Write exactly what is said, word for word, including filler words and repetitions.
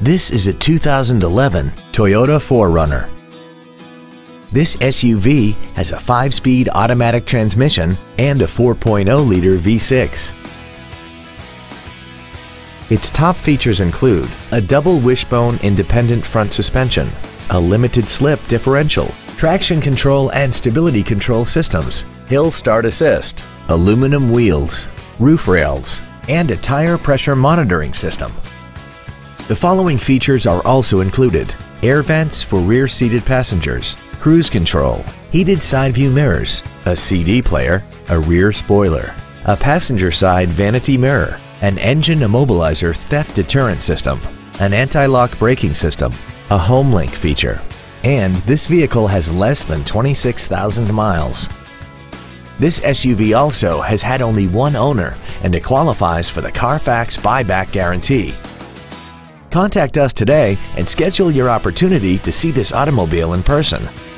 This is a two thousand eleven Toyota four runner. This S U V has a five-speed automatic transmission and a four point oh liter V six. Its top features include a double wishbone independent front suspension, a limited slip differential, traction control and stability control systems, hill start assist, aluminum wheels, roof rails, and a tire pressure monitoring system. The following features are also included: air vents for rear-seated passengers, cruise control, heated side view mirrors, a C D player, a rear spoiler, a passenger side vanity mirror, an engine immobilizer theft deterrent system, an anti-lock braking system, a home link feature, and this vehicle has less than twenty-six thousand miles. This S U V also has had only one owner and it qualifies for the Carfax buyback guarantee. Contact us today and schedule your opportunity to see this automobile in person.